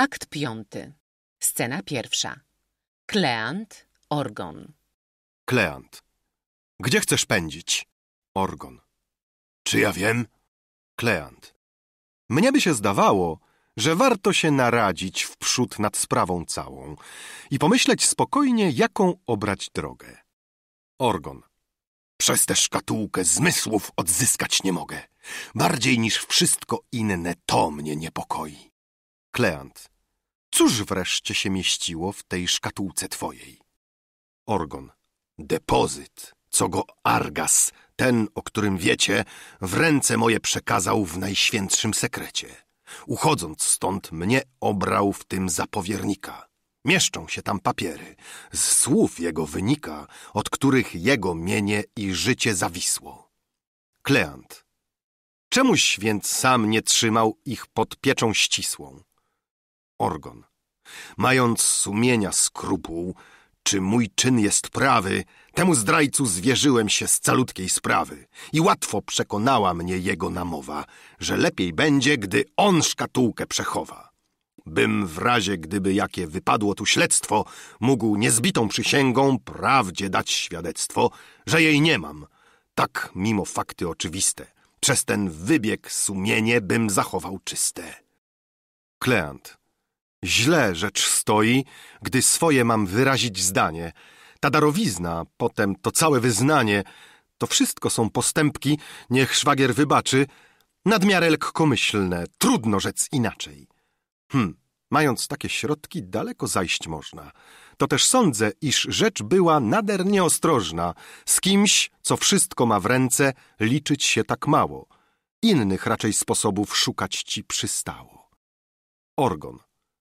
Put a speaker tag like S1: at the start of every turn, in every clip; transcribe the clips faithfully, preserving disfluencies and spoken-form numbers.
S1: Akt piąty. Scena pierwsza. Kleant, Orgon.
S2: Kleant. Gdzie chcesz pędzić? Orgon. Czy ja wiem? Kleant. Mnie by się zdawało, że warto się naradzić wprzód nad sprawą całą i pomyśleć spokojnie, jaką obrać drogę. Orgon. Przez tę szkatułkę zmysłów odzyskać nie mogę. Bardziej niż wszystko inne to mnie niepokoi. Kleant. Cóż wreszcie się mieściło w tej szkatułce twojej? Orgon. Depozyt, co go Argas, ten, o którym wiecie, w ręce moje przekazał w najświętszym sekrecie. Uchodząc stąd, mnie obrał w tym za powiernika. Mieszczą się tam papiery. Z słów jego wynika, od których jego mienie i życie zawisło. Kleant. Czemuś więc sam nie trzymał ich pod pieczą ścisłą? Orgon. Mając sumienia skrupuł, czy mój czyn jest prawy, temu zdrajcu zwierzyłem się z calutkiej sprawy i łatwo przekonała mnie jego namowa, że lepiej będzie, gdy on szkatułkę przechowa. Bym w razie, gdyby jakie wypadło tu śledztwo, mógł niezbitą przysięgą prawdzie dać świadectwo, że jej nie mam. Tak, mimo fakty oczywiste, przez ten wybieg sumienie bym zachował czyste. Kleant. Źle rzecz stoi, gdy swoje mam wyrazić zdanie. Ta darowizna, potem to całe wyznanie, to wszystko są postępki, niech szwagier wybaczy, nadmiarę lekkomyślne, trudno rzec inaczej. Hm, mając takie środki, daleko zajść można. To też sądzę, iż rzecz była nader nieostrożna. Z kimś, co wszystko ma w ręce, liczyć się tak mało. Innych raczej sposobów szukać ci przystało. Orgon.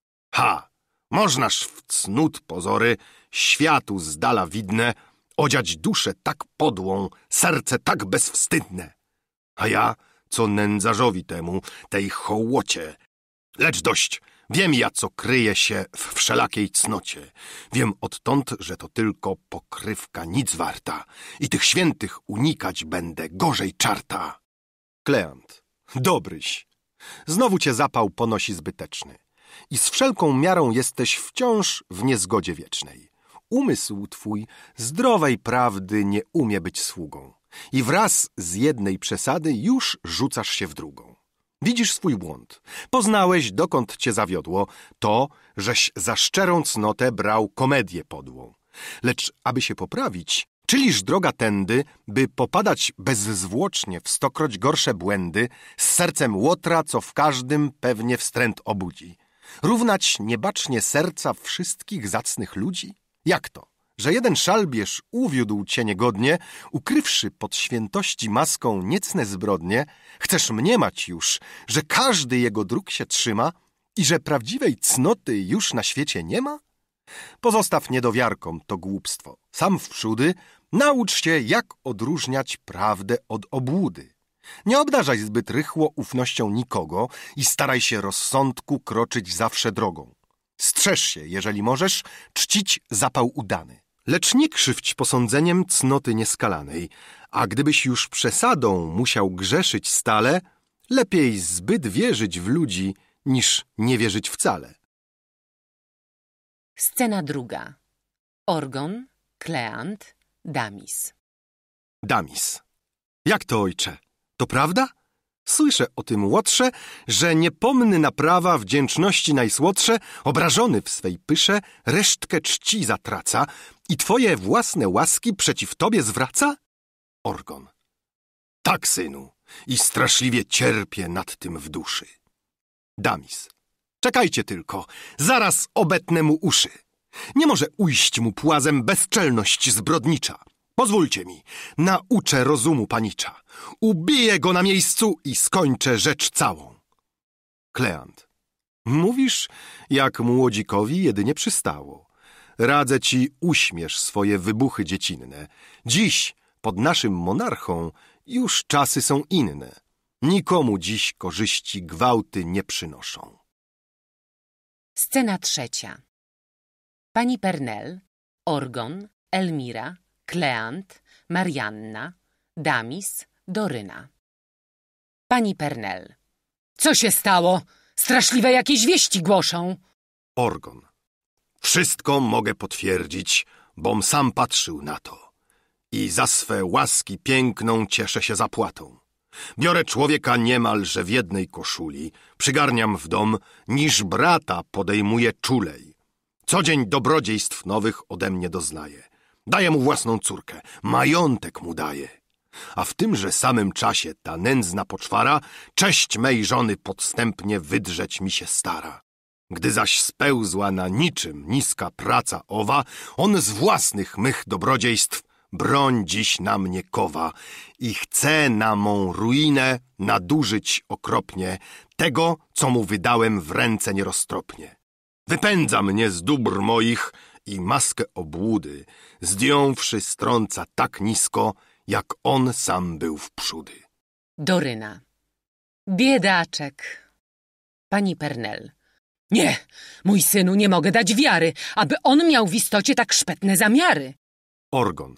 S2: Ha! Możnaż w cnót pozory, światu z dala widne, odziać duszę tak podłą, serce tak bezwstydne. A ja, co nędzarzowi temu, tej hołocie. Lecz dość, wiem ja, co kryje się w wszelakiej cnocie. Wiem odtąd, że to tylko pokrywka nic warta i tych świętych unikać będę gorzej czarta. Kleant. Dobryś. Znowu cię zapał ponosi zbyteczny. I z wszelką miarą jesteś wciąż w niezgodzie wiecznej. Umysł twój zdrowej prawdy nie umie być sługą i wraz z jednej przesady już rzucasz się w drugą. Widzisz swój błąd. Poznałeś, dokąd cię zawiodło to, żeś za szczerą cnotę brał komedię podłą. Lecz aby się poprawić, czyliż droga tędy, by popadać bezzwłocznie w stokroć gorsze błędy, z sercem łotra, co w każdym pewnie wstręt obudzi. Równać niebacznie serca wszystkich zacnych ludzi? Jak to, że jeden szalbierz uwiódł cię niegodnie, ukrywszy pod świętości maską niecne zbrodnie, chcesz mniemać już, że każdy jego dróg się trzyma i że prawdziwej cnoty już na świecie nie ma? Pozostaw niedowiarkom to głupstwo. Sam wprzódy naucz się, jak odróżniać prawdę od obłudy. Nie obdarzaj zbyt rychło ufnością nikogo i staraj się rozsądku kroczyć zawsze drogą. Strzeż się, jeżeli możesz, czcić zapał udany. Lecz nie krzywdź posądzeniem cnoty nieskalanej, a gdybyś już przesadą musiał grzeszyć stale, lepiej zbyt wierzyć w ludzi, niż nie wierzyć wcale.
S1: Scena druga. Orgon, Kleant, Damis.
S2: Damis. Jak to, ojcze? To prawda? Słyszę o tym łotrze, że niepomny naprawa wdzięczności najsłodsze, obrażony w swej pysze, resztkę czci zatraca i twoje własne łaski przeciw tobie zwraca? Orgon. Tak, synu, i straszliwie cierpię nad tym w duszy. Damis. Czekajcie tylko, zaraz obetnę mu uszy. Nie może ujść mu płazem bezczelność zbrodnicza. Pozwólcie mi, nauczę rozumu panicza. Ubiję go na miejscu i skończę rzecz całą. Kleant. Mówisz, jak młodzikowi jedynie przystało. Radzę ci, uśmiesz swoje wybuchy dziecinne. Dziś, pod naszym monarchą, już czasy są inne. Nikomu dziś korzyści gwałty nie przynoszą.
S1: Scena trzecia. Pani Pernel, Orgon, Elmira, Kleant, Marianna, Damis, Doryna. Pani Pernel. Co się stało? Straszliwe jakieś wieści głoszą.
S2: Orgon. Wszystko mogę potwierdzić, bom sam patrzył na to. I za swe łaski piękną cieszę się zapłatą. Biorę człowieka niemalże w jednej koszuli, przygarniam w dom, niż brata podejmuję czulej. Co dzień dobrodziejstw nowych ode mnie doznaje. Daję mu własną córkę, majątek mu daję. A w tymże samym czasie ta nędzna poczwara cześć mej żony podstępnie wydrzeć mi się stara. Gdy zaś spełzła na niczym niska praca owa, on z własnych mych dobrodziejstw broń dziś na mnie kowa i chce na mą ruinę nadużyć okropnie tego, co mu wydałem w ręce nieroztropnie. Wypędza mnie z dóbr moich i maskę obłudy, zdjąwszy strąca tak nisko, jak on sam był wprzódy.
S1: Doryna. Biedaczek. Pani Pernel. Nie, mój synu, nie mogę dać wiary, aby on miał w istocie tak szpetne zamiary.
S2: Orgon.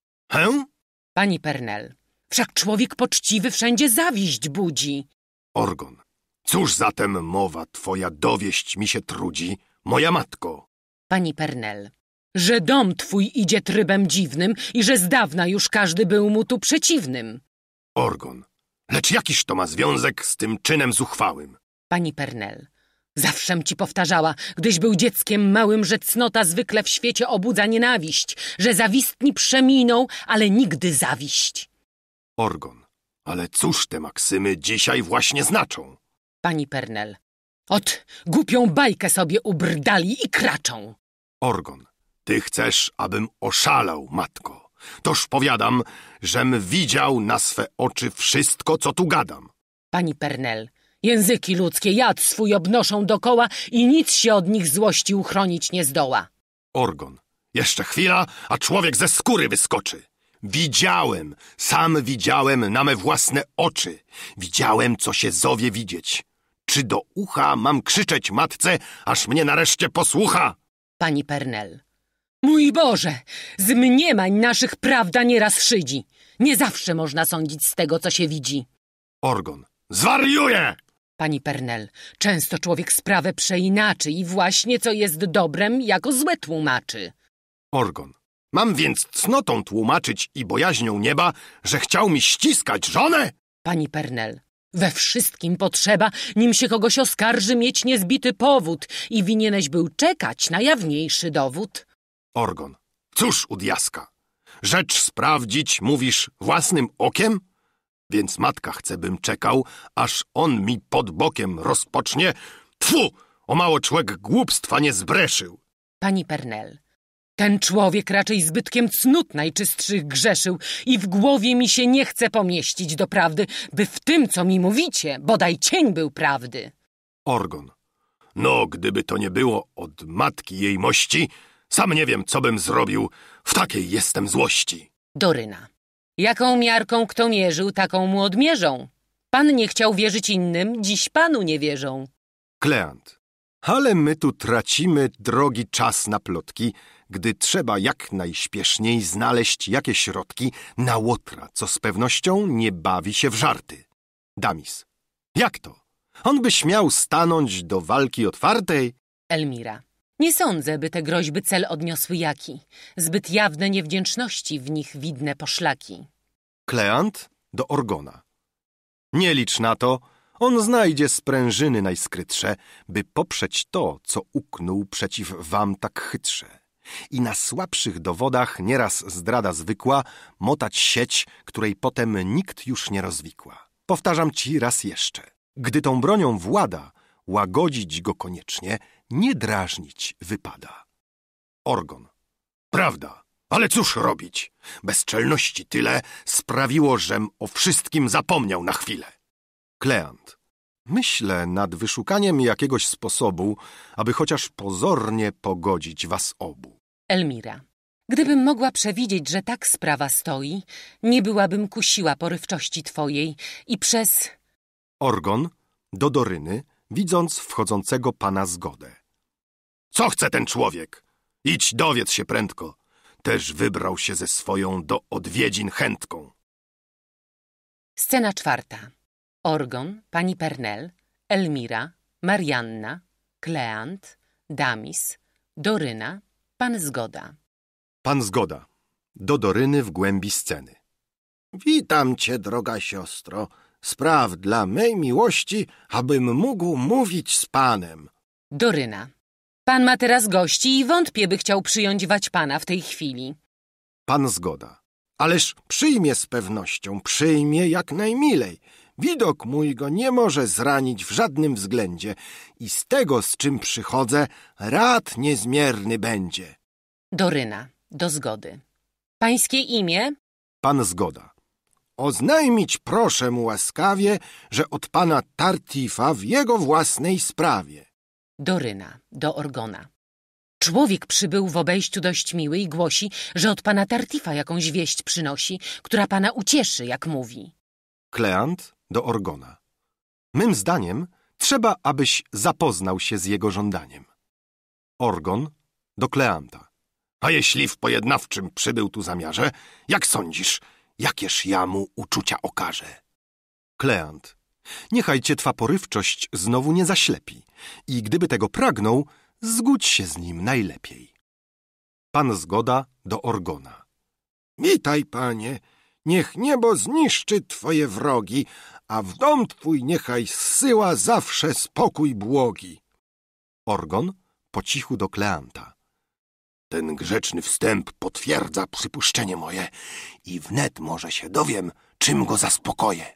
S2: Hę?
S1: Pani Pernel. Wszak człowiek poczciwy wszędzie zawiść budzi.
S2: Orgon. Cóż zatem mowa twoja dowieść mi się trudzi, moja matko?
S1: Pani Pernel. Że dom twój idzie trybem dziwnym i że z dawna już każdy był mu tu przeciwnym.
S2: Orgon. Lecz jakiż to ma związek z tym czynem zuchwałym?
S1: Pani Pernel. Zawszem ci powtarzała, gdyś był dzieckiem małym, że cnota zwykle w świecie obudza nienawiść, że zawistni przeminą, ale nigdy zawiść.
S2: Orgon. Ale cóż te maksymy dzisiaj właśnie znaczą?
S1: Pani Pernel. Ot, głupią bajkę sobie ubrdali i kraczą.
S2: Orgon. Ty chcesz, abym oszalał, matko. Toż powiadam, żem widział na swe oczy wszystko, co tu gadam.
S1: Pani Pernel. Języki ludzkie jad swój obnoszą dokoła i nic się od nich złości uchronić nie zdoła.
S2: Orgon. Jeszcze chwila, a człowiek ze skóry wyskoczy. Widziałem, sam widziałem na me własne oczy. Widziałem, co się zowie widzieć. Czy do ucha mam krzyczeć matce, aż mnie nareszcie posłucha?
S1: Pani Pernel. Mój Boże, z mniemań naszych prawda nieraz szydzi. Nie zawsze można sądzić z tego, co się widzi.
S2: Orgon. Zwariuję!
S1: Pani Pernel. Często człowiek sprawę przeinaczy i właśnie co jest dobrem, jako złe tłumaczy.
S2: Orgon. Mam więc cnotą tłumaczyć i bojaźnią nieba, że chciał mi ściskać żonę?
S1: Pani Pernel. We wszystkim potrzeba, nim się kogoś oskarży, mieć niezbity powód i winieneś był czekać na jawniejszy dowód.
S2: Orgon. Cóż u diaska? Rzecz sprawdzić, mówisz, własnym okiem? Więc matka chce, bym czekał, aż on mi pod bokiem rozpocznie. Tfu! O mało człek głupstwa nie zbreszył.
S1: Pani Pernel. Ten człowiek raczej zbytkiem cnót najczystszych grzeszył i w głowie mi się nie chce pomieścić do prawdy, by w tym, co mi mówicie, bodaj cień był prawdy.
S2: Orgon. No, gdyby to nie było od matki jej mości, sam nie wiem, co bym zrobił, w takiej jestem złości.
S1: Doryna. Jaką miarką kto mierzył, taką mu odmierzą. Pan nie chciał wierzyć innym, dziś panu nie wierzą.
S2: Kleant. Ale my tu tracimy drogi czas na plotki, gdy trzeba jak najśpieszniej znaleźć jakieś środki na łotra, co z pewnością nie bawi się w żarty. Damis. Jak to? On by śmiał stanąć do walki otwartej?
S1: Elmira. Nie sądzę, by te groźby cel odniosły jaki. Zbyt jawne niewdzięczności w nich widne poszlaki.
S2: Kleant do Orgona. Nie licz na to, on znajdzie sprężyny najskrytsze, by poprzeć to, co uknął przeciw wam tak chytrze. I na słabszych dowodach nieraz zdrada zwykła motać sieć, której potem nikt już nie rozwikła. Powtarzam ci raz jeszcze. Gdy tą bronią włada, łagodzić go koniecznie, nie drażnić wypada. Orgon. Prawda, ale cóż robić? Bezczelności tyle sprawiło, żem o wszystkim zapomniał na chwilę. Kleant. Myślę nad wyszukaniem jakiegoś sposobu, aby chociaż pozornie pogodzić was obu.
S1: Elmira. Gdybym mogła przewidzieć, że tak sprawa stoi, nie byłabym kusiła porywczości twojej i przez...
S2: Orgon do Doryny, widząc wchodzącego pana zgodę. Co chce ten człowiek? Idź dowiedz się prędko. Też wybrał się ze swoją do odwiedzin chętką.
S1: Scena czwarta. Orgon, pani Pernel, Elmira, Marianna, Kleant, Damis, Doryna, pan Zgoda.
S2: Pan Zgoda. Do Doryny w głębi sceny.
S3: Witam cię, droga siostro. Spraw dla mej miłości, abym mógł mówić z panem.
S1: Doryna. Pan ma teraz gości i wątpię, by chciał przyjąć waćpana w tej chwili.
S2: Pan Zgoda.
S3: Ależ przyjmie z pewnością, przyjmie jak najmilej. Widok mój go nie może zranić w żadnym względzie i z tego, z czym przychodzę, rad niezmierny będzie.
S1: Doryna. Do Zgody. Pańskie imię?
S2: Pan Zgoda.
S3: Oznajmić proszę mu łaskawie, że od pana Tartifa w jego własnej sprawie.
S1: Doryna. Do Orgona. Człowiek przybył w obejściu dość miły i głosi, że od pana Tartifa jakąś wieść przynosi, która pana ucieszy, jak mówi.
S2: Kleant do Orgona. Mym zdaniem trzeba, abyś zapoznał się z jego żądaniem. Orgon do Kleanta.
S3: A jeśli w pojednawczym przybył tu zamiarze, jak sądzisz, jakież ja mu uczucia okażę?
S2: Kleant. Niechaj cię twa porywczość znowu nie zaślepi i gdyby tego pragnął, zgódź się z nim najlepiej. Pan Zgoda do Orgona.
S3: Witaj, panie, niech niebo zniszczy twoje wrogi, a w dom twój niechaj zsyła zawsze spokój błogi.
S2: Orgon po cichu do Kleanta.
S3: Ten grzeczny wstęp potwierdza przypuszczenie moje i wnet może się dowiem, czym go zaspokoję.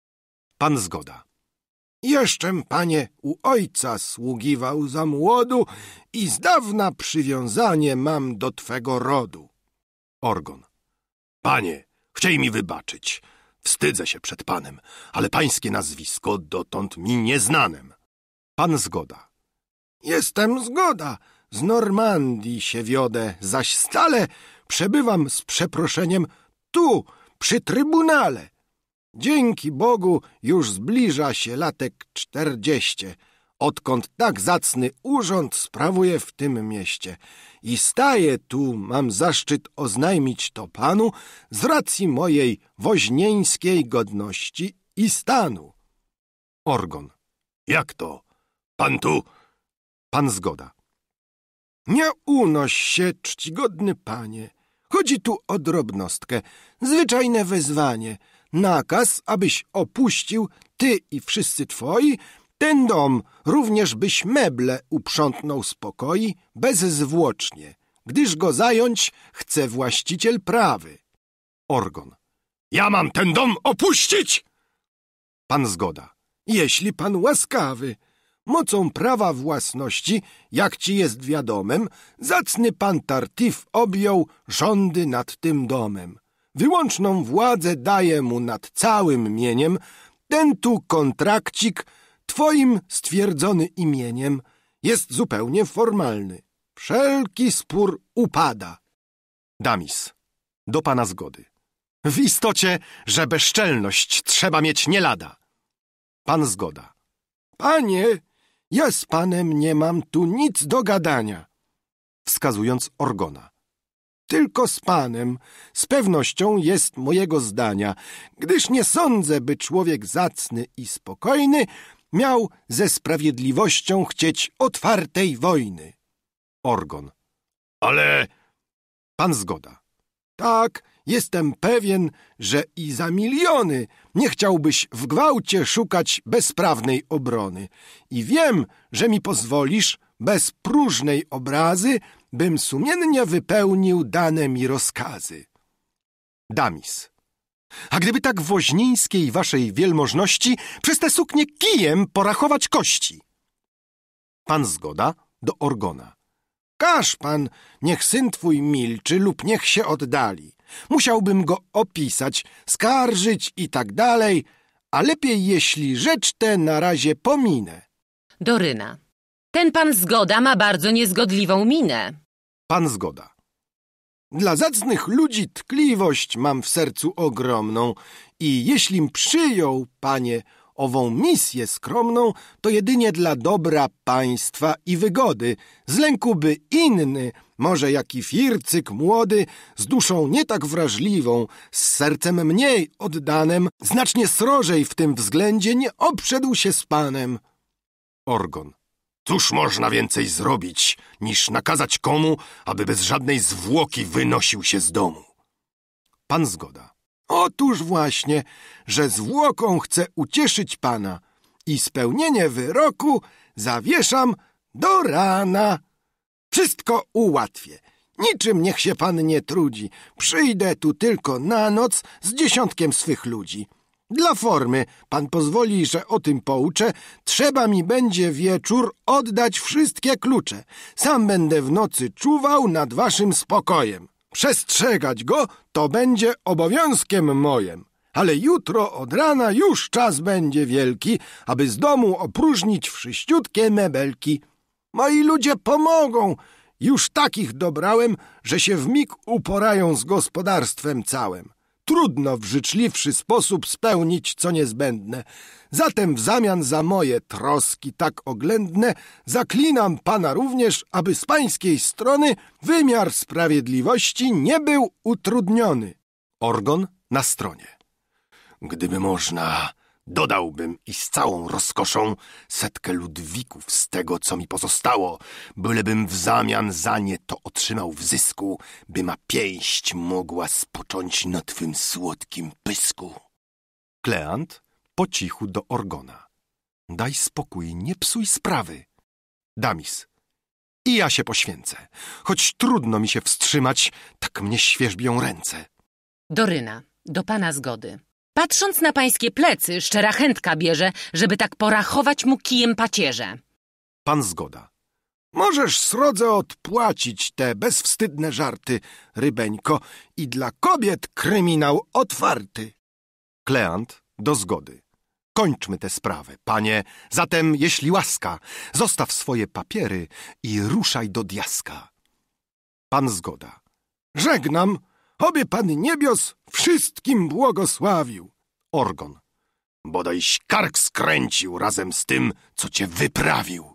S2: Pan Zgoda.
S3: Jeszczem, panie, u ojca sługiwał za młodu i z dawna przywiązanie mam do twego rodu.
S2: Orgon.
S3: Panie, chciej mi wybaczyć. Wstydzę się przed panem, ale pańskie nazwisko dotąd mi nieznanem.
S2: Pan Zgoda.
S3: Jestem Zgoda. Z Normandii się wiodę, zaś stale przebywam z przeproszeniem tu, przy trybunale. Dzięki Bogu już zbliża się latek czterdzieście, odkąd tak zacny urząd sprawuję w tym mieście. I staję tu, mam zaszczyt oznajmić to panu z racji mojej woźnieńskiej godności i stanu.
S2: Orgon.
S3: Jak to? Pan tu?
S2: Pan Zgoda.
S3: Nie unoś się, czcigodny panie. Chodzi tu o drobnostkę, zwyczajne wezwanie, nakaz, abyś opuścił, ty i wszyscy twoi, ten dom, również byś meble uprzątnął z pokoi bezzwłocznie, gdyż go zająć chce właściciel prawy.
S2: Orgon.
S3: Ja mam ten dom opuścić?
S2: Pan Zgoda.
S3: Jeśli pan łaskawy. Mocą prawa własności, jak ci jest wiadomem, zacny pan Tartif objął rządy nad tym domem. Wyłączną władzę daje mu nad całym mieniem, ten tu kontrakcik, twoim stwierdzony imieniem, jest zupełnie formalny. Wszelki spór upada.
S2: Damis. Do pana Zgody. W istocie, że bezczelność trzeba mieć nie lada. Pan Zgoda.
S3: Panie, ja z panem nie mam tu nic do gadania.
S2: Wskazując Orgona.
S3: Tylko z panem, z pewnością jest mojego zdania, gdyż nie sądzę, by człowiek zacny i spokojny miał ze sprawiedliwością chcieć otwartej wojny.
S2: Orgon.
S3: Ale...
S2: Pan Zgoda.
S3: Tak, jestem pewien, że i za miliony nie chciałbyś w gwałcie szukać bezprawnej obrony. I wiem, że mi pozwolisz, bez próżnej obrazy, bym sumiennie wypełnił dane mi rozkazy.
S2: Damis. A gdyby tak woźnińskiej waszej wielmożności przez te suknie kijem porachować kości? Pan Zgoda do Orgona.
S3: Każ pan, niech syn twój milczy lub niech się oddali. Musiałbym go opisać, skarżyć i tak dalej, a lepiej, jeśli rzecz tę na razie pominę.
S1: Doryna. Ten pan Zgoda ma bardzo niezgodliwą minę.
S2: Pan Zgoda.
S3: Dla zacnych ludzi tkliwość mam w sercu ogromną i jeślim przyjął, panie, ową misję skromną, to jedynie dla dobra państwa i wygody, z lęku by inny, może jaki fircyk młody, z duszą nie tak wrażliwą, z sercem mniej oddanem, znacznie srożej w tym względzie nie obszedł się z panem.
S2: Orgon.
S3: Cóż można więcej zrobić, niż nakazać komu, aby bez żadnej zwłoki wynosił się z domu?
S2: Pan zgoda.
S3: Otóż właśnie, że zwłoką chcę ucieszyć pana i spełnienie wyroku zawieszam do rana. Wszystko ułatwię. Niczym niech się pan nie trudzi. Przyjdę tu tylko na noc z dziesiątkiem swych ludzi. Dla formy, pan pozwoli, że o tym pouczę, trzeba mi będzie wieczór oddać wszystkie klucze. Sam będę w nocy czuwał nad waszym spokojem. Przestrzegać go to będzie obowiązkiem moim. Ale jutro od rana już czas będzie wielki, aby z domu opróżnić wszyściutkie mebelki. Moi ludzie pomogą. Już takich dobrałem, że się w mig uporają z gospodarstwem całym. Trudno w życzliwszy sposób spełnić co niezbędne. Zatem w zamian za moje troski tak oględne zaklinam pana również, aby z pańskiej strony wymiar sprawiedliwości nie był utrudniony.
S2: Orgon na stronie.
S3: Gdyby można, dodałbym i z całą rozkoszą setkę ludwików z tego, co mi pozostało, bylebym w zamian za nie to otrzymał w zysku, by ma pięść mogła spocząć na twym słodkim pysku.
S2: Kleant po cichu do Orgona. Daj spokój, nie psuj sprawy. Damis. I ja się poświęcę. Choć trudno mi się wstrzymać, tak mnie świerzbią ręce.
S1: Doryna, do pana zgody. Patrząc na pańskie plecy, szczera chętka bierze, żeby tak porachować mu kijem pacierze.
S2: Pan zgoda.
S3: Możesz srodze odpłacić te bezwstydne żarty, rybeńko, i dla kobiet kryminał otwarty.
S2: Kleant do zgody. Kończmy tę sprawę, panie. Zatem, jeśli łaska, zostaw swoje papiery i ruszaj do diaska. Pan zgoda.
S3: Żegnam, oby pan niebios wszystkim błogosławił.
S2: Orgon.
S3: Bodajś kark skręcił razem z tym, co cię wyprawił.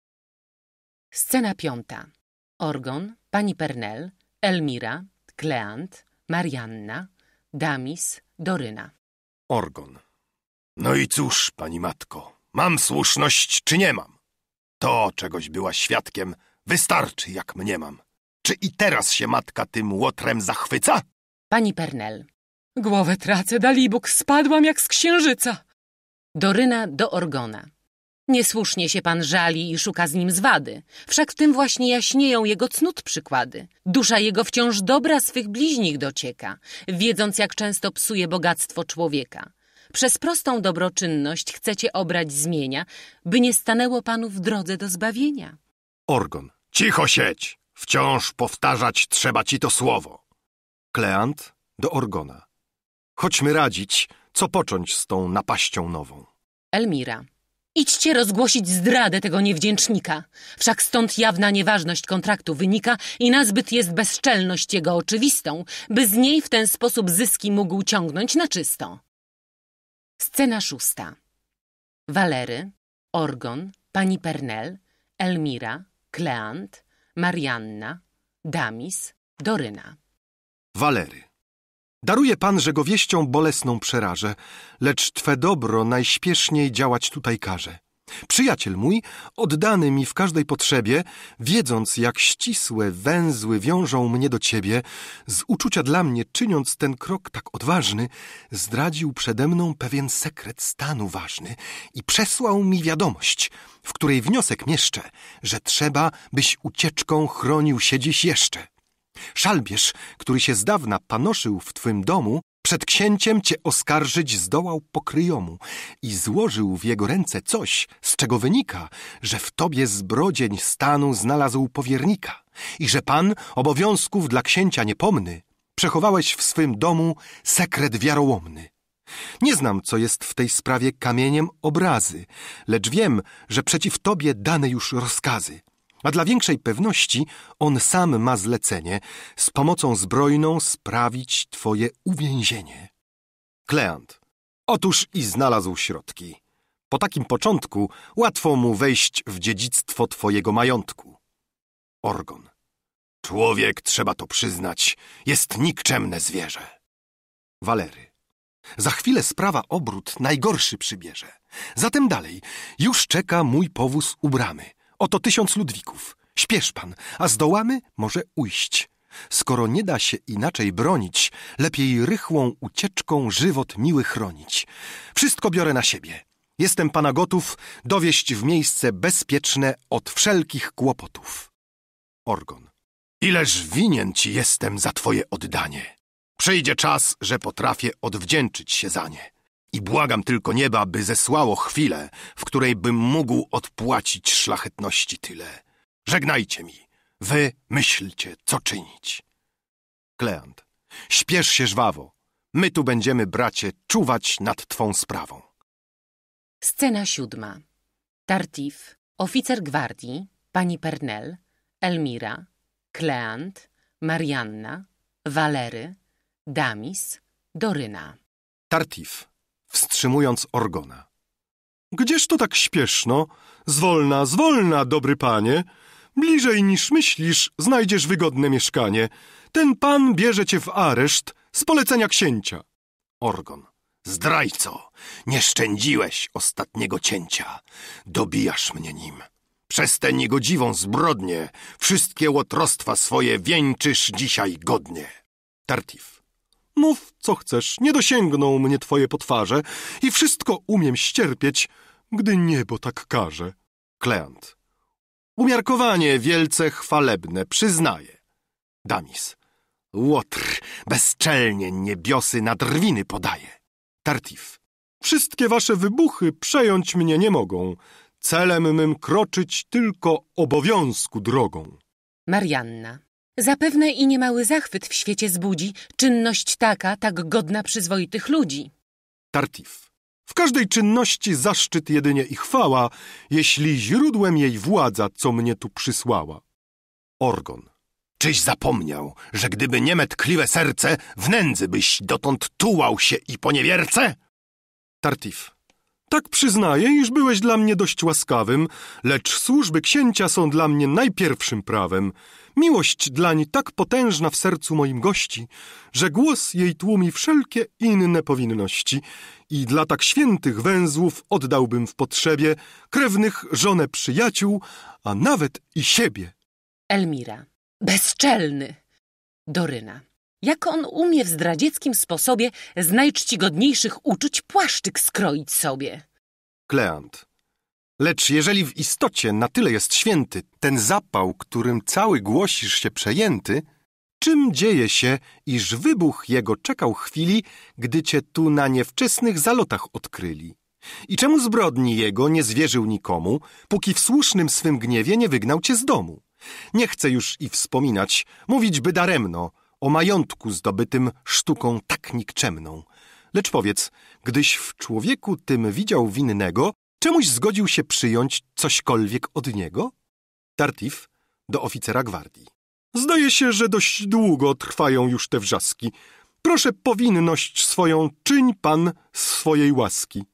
S1: Scena piąta. Orgon, pani Pernel, Elmira, Kleant, Marianna, Damis, Doryna.
S2: Orgon.
S3: No i cóż, pani matko, mam słuszność czy nie mam? To, czegoś była świadkiem, wystarczy, jak mniemam. Czy i teraz się matka tym łotrem zachwyca?
S1: Pani Pernel. Głowę tracę, dalibóg, spadłam jak z księżyca. Doryna do Orgona. Niesłusznie się pan żali i szuka z nim zwady. Wszak w tym właśnie jaśnieją jego cnót przykłady. Dusza jego wciąż dobra swych bliźnich docieka, wiedząc, jak często psuje bogactwo człowieka. Przez prostą dobroczynność chcecie obrać zmienia, by nie stanęło panu w drodze do zbawienia.
S2: Orgon.
S3: Cicho siedź! Wciąż powtarzać trzeba ci to słowo.
S2: Kleant do Orgona. Chodźmy radzić, co począć z tą napaścią nową.
S1: Elmira. Idźcie rozgłosić zdradę tego niewdzięcznika. Wszak stąd jawna nieważność kontraktu wynika i nazbyt jest bezczelność jego oczywistą, by z niej w ten sposób zyski mógł ciągnąć na czysto. Scena szósta. Walery, Orgon, pani Pernel, Elmira, Kleant, Marianna, Damis, Doryna.
S2: Walery. Daruje pan, że go wieścią bolesną przerażę, lecz twe dobro najśpieszniej działać tutaj każe. Przyjaciel mój, oddany mi w każdej potrzebie, wiedząc, jak ścisłe węzły wiążą mnie do ciebie, z uczucia dla mnie czyniąc ten krok tak odważny, zdradził przede mną pewien sekret stanu ważny i przesłał mi wiadomość, w której wniosek mieszczę, że trzeba, byś ucieczką chronił się dziś jeszcze. Szalbierz, który się z dawna panoszył w twym domu, przed księciem cię oskarżyć zdołał pokryjomu i złożył w jego ręce coś, z czego wynika, że w tobie zbrodzień stanu znalazł powiernika i że pan, obowiązków dla księcia niepomny, przechowałeś w swym domu sekret wiarołomny. Nie znam, co jest w tej sprawie kamieniem obrazy, lecz wiem, że przeciw tobie dane już rozkazy. A dla większej pewności on sam ma zlecenie z pomocą zbrojną sprawić twoje uwięzienie. Kleant. Otóż i znalazł środki. Po takim początku łatwo mu wejść w dziedzictwo twojego majątku. Orgon.
S3: Człowiek, trzeba to przyznać, jest nikczemne zwierzę.
S2: Walery. Za chwilę sprawa obrót najgorszy przybierze. Zatem dalej, już czeka mój powóz u bramy. Oto tysiąc Ludwików. Śpiesz pan, a zdołamy może ujść. Skoro nie da się inaczej bronić, lepiej rychłą ucieczką żywot miły chronić. Wszystko biorę na siebie. Jestem pana gotów dowieść w miejsce bezpieczne od wszelkich kłopotów. Orgon. Ileż winien ci jestem za twoje oddanie. Przyjdzie czas, że potrafię odwdzięczyć się za nie. I błagam tylko nieba, by zesłało chwilę, w której bym mógł odpłacić szlachetności tyle. Żegnajcie mi. Wy myślcie, co czynić. Kleant. Śpiesz się żwawo. My tu będziemy, bracie, czuwać nad twą sprawą.
S1: Scena siódma. Tartif, oficer gwardii, pani Pernel, Elmira, Kleant, Marianna, Walery, Damis, Doryna.
S2: Tartif, wstrzymując Orgona. Gdzież to tak śpieszno? Zwolna, zwolna, dobry panie. Bliżej niż myślisz, znajdziesz wygodne mieszkanie. Ten pan bierze cię w areszt z polecenia księcia. Orgon. Zdrajco, nie szczędziłeś ostatniego cięcia. Dobijasz mnie nim. Przez tę niegodziwą zbrodnię wszystkie łotrostwa swoje wieńczysz dzisiaj godnie. Tartif. Mów, co chcesz, nie dosięgną mnie twoje potwarze i wszystko umiem ścierpieć, gdy niebo tak każe. Kleant. Umiarkowanie wielce chwalebne, przyznaję. Damis. Łotr, bezczelnie niebiosy na drwiny podaje. Tartif. Wszystkie wasze wybuchy przejąć mnie nie mogą. Celem mym kroczyć tylko obowiązku drogą.
S1: Marianna. Zapewne i niemały zachwyt w świecie zbudzi czynność taka, tak godna przyzwoitych ludzi.
S2: Tartif. W każdej czynności zaszczyt jedynie i chwała, jeśli źródłem jej władza, co mnie tu przysłała. Orgon. Czyś zapomniał, że gdyby nie me tkliwe serce, w nędzy byś dotąd tułał się i poniewierce? Tartif. Tak przyznaję, iż byłeś dla mnie dość łaskawym, lecz służby księcia są dla mnie najpierwszym prawem. Miłość dlań tak potężna w sercu moim gości, że głos jej tłumi wszelkie inne powinności i dla tak świętych węzłów oddałbym w potrzebie krewnych, żonę, przyjaciół, a nawet i siebie.
S1: Elmira. Bezczelny. Doryna. Jak on umie w zdradzieckim sposobie z najczcigodniejszych uczuć płaszczyk skroić sobie?
S2: Kleant. Lecz jeżeli w istocie na tyle jest święty ten zapał, którym cały głosisz się przejęty, czym dzieje się, iż wybuch jego czekał chwili, gdy cię tu na niewczesnych zalotach odkryli? I czemu zbrodni jego nie zwierzył nikomu, póki w słusznym swym gniewie nie wygnał cię z domu? Nie chcę już i wspominać, mówić by daremno, o majątku zdobytym sztuką tak nikczemną. Lecz powiedz, gdyś w człowieku tym widział winnego, czemuś zgodził się przyjąć cośkolwiek od niego? Tartif do oficera gwardii. Zdaje się, że dość długo trwają już te wrzaski. Proszę powinność swoją czyń pan z swojej łaski.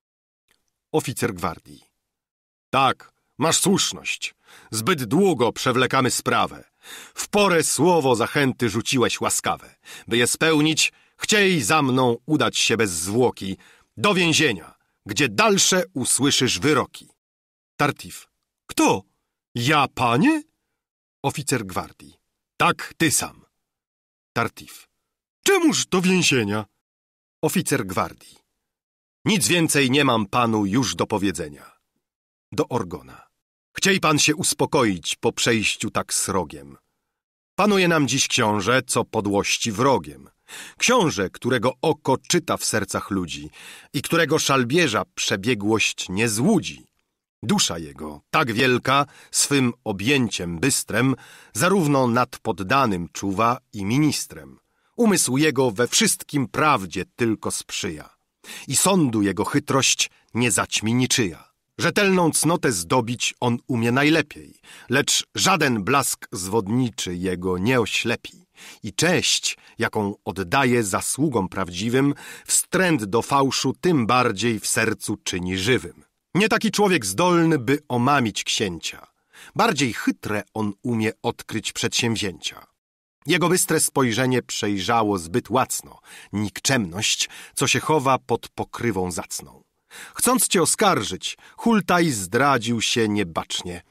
S2: Oficer gwardii. Tak, masz słuszność. Zbyt długo przewlekamy sprawę. W porę słowo zachęty rzuciłeś łaskawe. By je spełnić, chciej za mną udać się bez zwłoki do więzienia, gdzie dalsze usłyszysz wyroki. Tartif. Kto? Ja, panie? Oficer gwardii. Tak, ty sam. Tartif. Czemuż do więzienia? Oficer gwardii. Nic więcej nie mam panu już do powiedzenia. Do Orgona. Chciej pan się uspokoić po przejściu tak srogiem. Panuje nam dziś książę, co podłości wrogiem. Książę, którego oko czyta w sercach ludzi i którego szalbierza przebiegłość nie złudzi. Dusza jego, tak wielka, swym objęciem bystrem, zarówno nad poddanym czuwa i ministrem. Umysł jego we wszystkim prawdzie tylko sprzyja. I sądu jego chytrość nie zaćmi niczyja. Rzetelną cnotę zdobić on umie najlepiej, lecz żaden blask zwodniczy jego nie oślepi. I cześć, jaką oddaje zasługom prawdziwym, wstręt do fałszu tym bardziej w sercu czyni żywym. Nie taki człowiek zdolny, by omamić księcia. Bardziej chytre on umie odkryć przedsięwzięcia. Jego bystre spojrzenie przejrzało zbyt łacno nikczemność, co się chowa pod pokrywą zacną. Chcąc cię oskarżyć, Hultaj zdradził się niebacznie.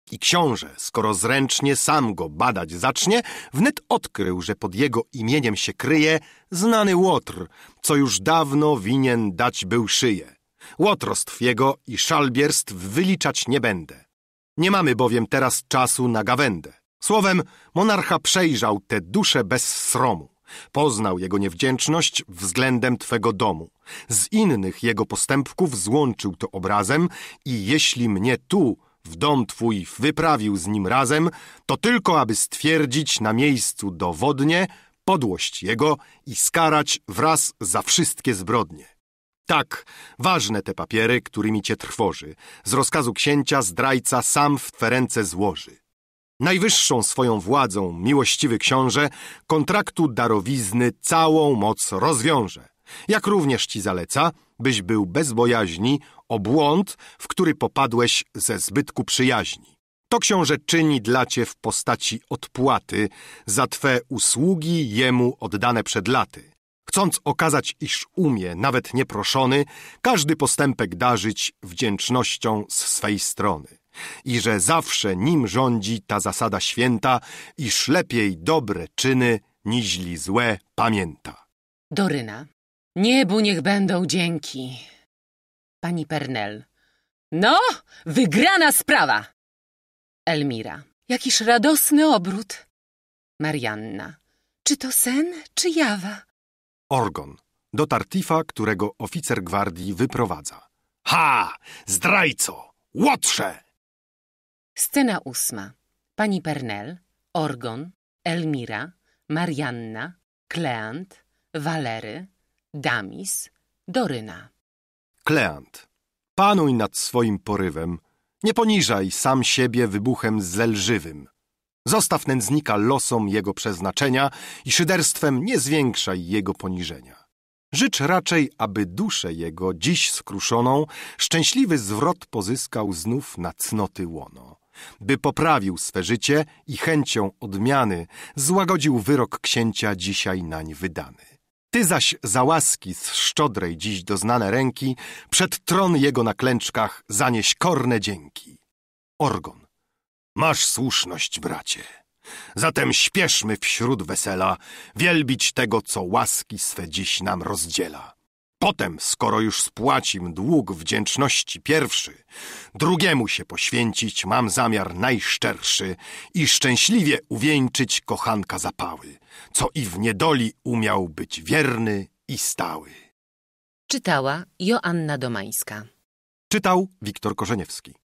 S2: I książę, skoro zręcznie sam go badać zacznie, wnet odkrył, że pod jego imieniem się kryje znany łotr, co już dawno winien dać był szyję. Łotrostw jego i szalbierstw wyliczać nie będę. Nie mamy bowiem teraz czasu na gawędę. Słowem, monarcha przejrzał te dusze bez sromu. Poznał jego niewdzięczność względem twego domu. Z innych jego postępków złączył to obrazem i jeśli mnie tu w dom twój wyprawił z nim razem, to tylko aby stwierdzić na miejscu dowodnie podłość jego i skarać wraz za wszystkie zbrodnie. Tak, ważne te papiery, którymi cię trwoży. Z rozkazu księcia zdrajca sam w twe ręce złoży. Najwyższą swoją władzą, miłościwy książę, kontraktu darowizny całą moc rozwiąże. Jak również ci zaleca, byś był bez bojaźni o błąd, w który popadłeś ze zbytku przyjaźni. To książę czyni dla cię w postaci odpłaty za twe usługi jemu oddane przed laty. Chcąc okazać, iż umie, nawet nieproszony, każdy postępek darzyć wdzięcznością z swej strony. I że zawsze nim rządzi ta zasada święta, iż lepiej dobre czyny, niźli złe pamięta.
S1: Doryna. Niebu niech będą dzięki. Pani Pernel. No, wygrana sprawa. Elmira. Jakiż radosny obrót. Marianna. Czy to sen, czy jawa?
S2: Orgon. Do Tartifa, którego oficer gwardii wyprowadza. Ha! Zdrajco! Łotrze!
S1: Scena ósma. Pani Pernel, Orgon, Elmira, Marianna, Kleant, Walery, Damis, Doryna.
S2: Kleant. Panuj nad swoim porywem. Nie poniżaj sam siebie wybuchem zelżywym. Zostaw nędznika losom jego przeznaczenia i szyderstwem nie zwiększaj jego poniżenia. Życz raczej, aby duszę jego, dziś skruszoną, szczęśliwy zwrot pozyskał znów na cnoty łono. By poprawił swe życie i chęcią odmiany złagodził wyrok księcia dzisiaj nań wydany. Ty zaś za łaski z szczodrej dziś doznane ręki przed tron jego na klęczkach zanieś korne dzięki. Orgon. Masz słuszność, bracie. Zatem śpieszmy wśród wesela wielbić tego, co łaski swe dziś nam rozdziela. Potem, skoro już spłacim dług wdzięczności pierwszy, drugiemu się poświęcić mam zamiar najszczerszy i szczęśliwie uwieńczyć kochanka zapały, co i w niedoli umiał być wierny i stały.
S1: Czytała Joanna Domańska.
S2: Czytał Wiktor Korzeniewski.